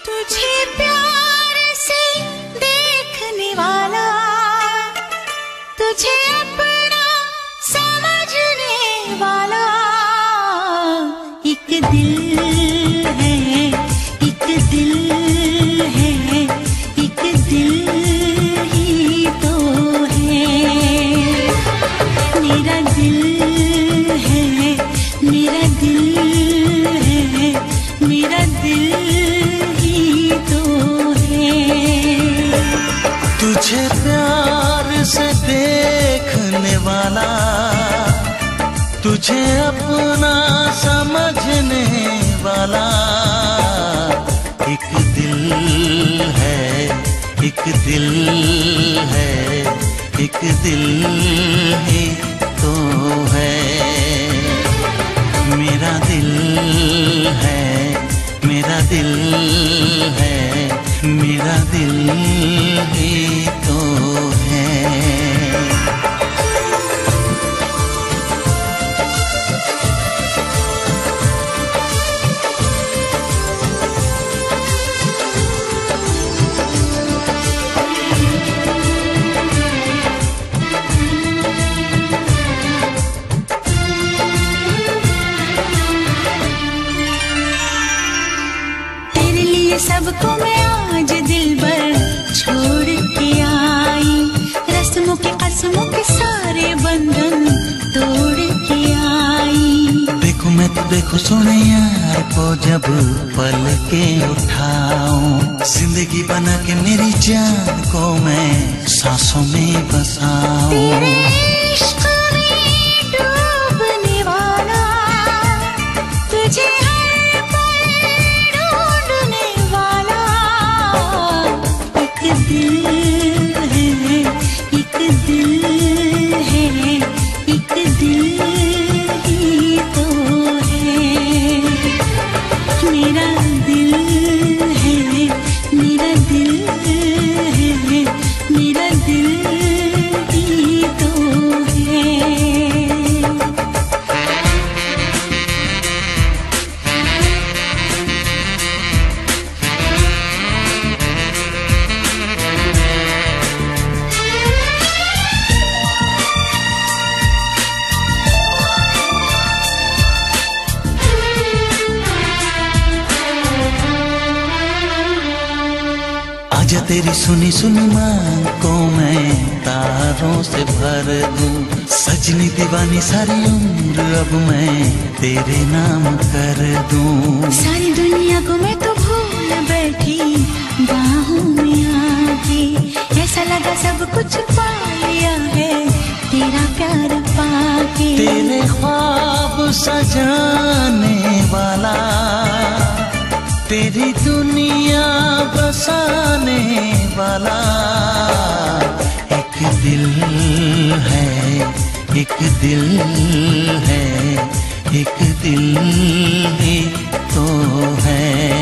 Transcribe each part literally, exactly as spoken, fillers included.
तुझे प्यार से देखने वाला, तुझे अपना समझने वाला एक दिल है, एक दिल है, एक दिल ही तो है। मेरा दिल है, मेरा दिल है, मेरा दिल ही तो है। तुझे प्यार से देखने वाला, तुझे अपना समझने वाला एक दिल है, एक दिल है, एक दिल ही तो है। मेरा दिल है, मेरा दिल है, मेरा दिल ही तो है। सबको मैं आज दिल भर छोड़ के आई, रस्मों के कसमों के सारे बंधन तोड़ के आई। देखो मैं तो देखो सोने यार को जब पल के उठाऊं, जिंदगी बना के मेरी जान को मैं सांसों में बसाऊं। तेरे इश्क में डूबने वाला, तुझे दिल है, एक दिल है, एक दिल ही तो है। मेरा दिल है, मेरा दिल है, मेरा दिल ही तो है। आजा तेरी सुनी सुनी मांग को मैं तारों से भर दूं, सजनी दीवानी सारी उम्र अब मैं तेरे नाम कर दूं। सारी दुनिया को मैं तो भूल बैठी बाहों में आके, ऐसा लगा सब कुछ पा लिया है तेरा प्यार पाके। तेरे ख्वाब सजाने वाला, तेरी दुनिया बसाने वाला एक दिल है, एक दिल है, एक दिल ही तो है।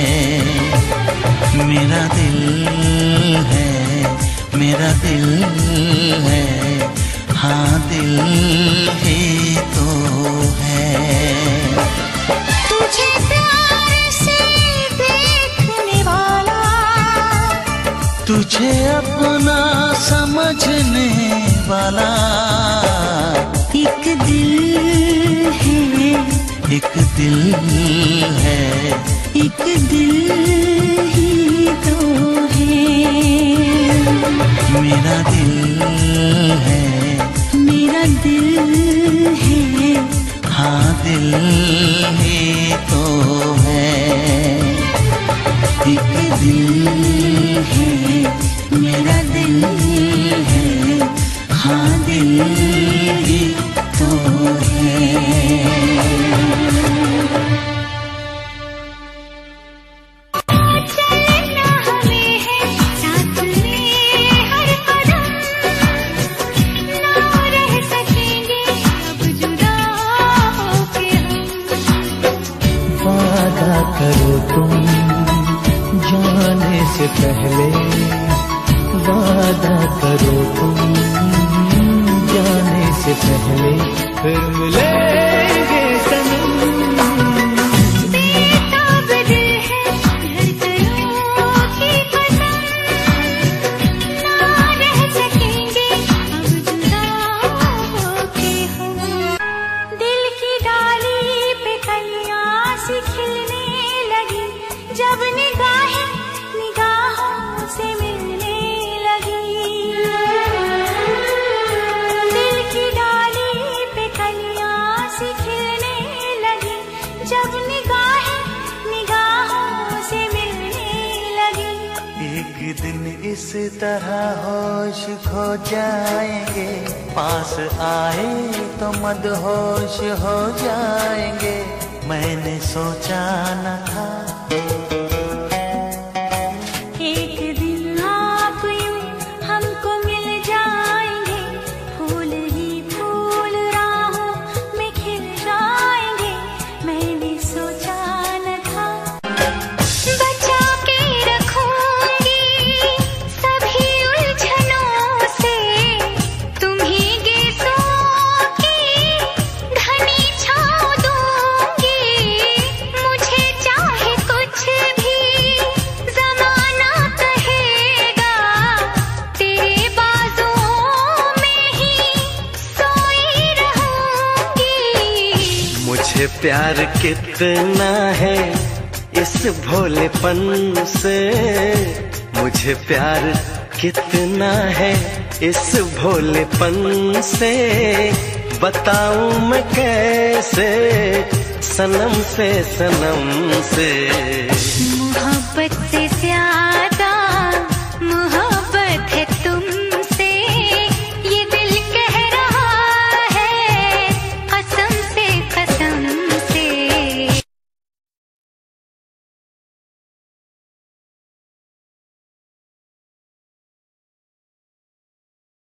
मेरा दिल है, मेरा दिल है, हाँ दिल ही तो है। तुझे प्यार से देखने वाला, तुझे अपना समझने वाला एक दिल है, एक दिल है, एक दिल ही तो है। मेरा दिल है, मेरा दिल है, हाँ दिल ही तो है। एक दिल है, मेरा दिल है, हाँ दिल ही तो है। करो तुम जाने से पहले, वादा करो तुम जाने से पहले, फिर मिलेंगे सनम। बेताब दिल है धड़कनों जब निगाहें निगाहों से मिलने लगी, दिल की डाली पे कलियां सी खिलने लगी। जब निगाहें निगाहों से मिलने लगी, एक दिन इस तरह होश खो जाएंगे, पास आए तो मदहोश हो जाएंगे। मैंने सोचा न था एक दिन आप यूं हमको मिल जाएंगे, फूल ही फूल राहों में खिल जाएंगे। मैंने सोचा न था बचा के रखूंगी सभी उलझनों से, तुम्हीं गेसों की घनी छाँव दूंगी। मुझे चाहे कुछ भी ज़माना कहेगा, तेरे बाजुओं में ही सोई रहूंगी। मुझे प्यार कितना है इस भोलेपन से, मुझे प्यार कितना है इस भोलेपन से। बताऊं मैं कैसे सनम से सनम से। मोहब्बत से प्यार